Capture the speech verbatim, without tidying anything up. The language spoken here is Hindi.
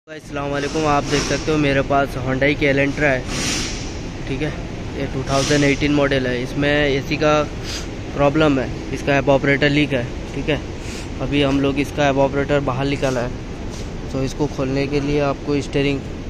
अस्सलाम वालेकुम। आप देख सकते हो मेरे पास होंडाई की एलेंट्रा है, ठीक है। ये टू थाउज़ेंड एटीन मॉडल है। इसमें एसी का प्रॉब्लम है, इसका एवापोरेटर लीक है, ठीक है। अभी हम लोग इसका एवापोरेटर बाहर निकाला है, तो इसको खोलने के लिए आपको स्टीयरिंग